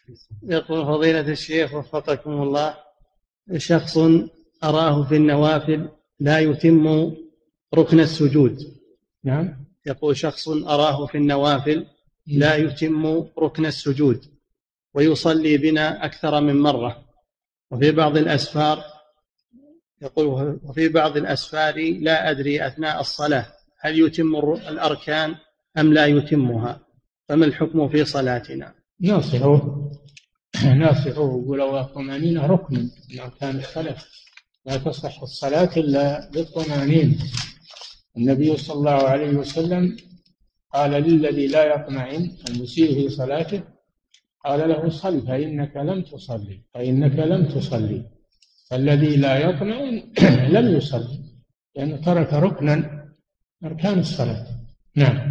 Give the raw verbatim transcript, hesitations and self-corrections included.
يقول فضيلة الشيخ وفقكم الله، شخص أراه في النوافل لا يتم ركن السجود. نعم. يقول شخص أراه في النوافل لا يتم ركن السجود ويصلي بنا أكثر من مرة، وفي بعض الأسفار يقول وفي بعض الأسفار لا أدري أثناء الصلاة هل يتم الأركان أم لا يتمها، فما الحكم في صلاتنا؟ ناصحه ناصحه وقول الطمأنينة ركن من أركان الصلاة، لا تصح الصلاة إلا بالطمأنينة. النبي صلى الله عليه وسلم قال للذي لا يطمئن المسيء في صلاته، قال له صل فإنك لم تصلي فإنك لم تصلي. فالذي لا يطمئن لم يصلي لأنه ترك ركنا أركان الصلاة. نعم.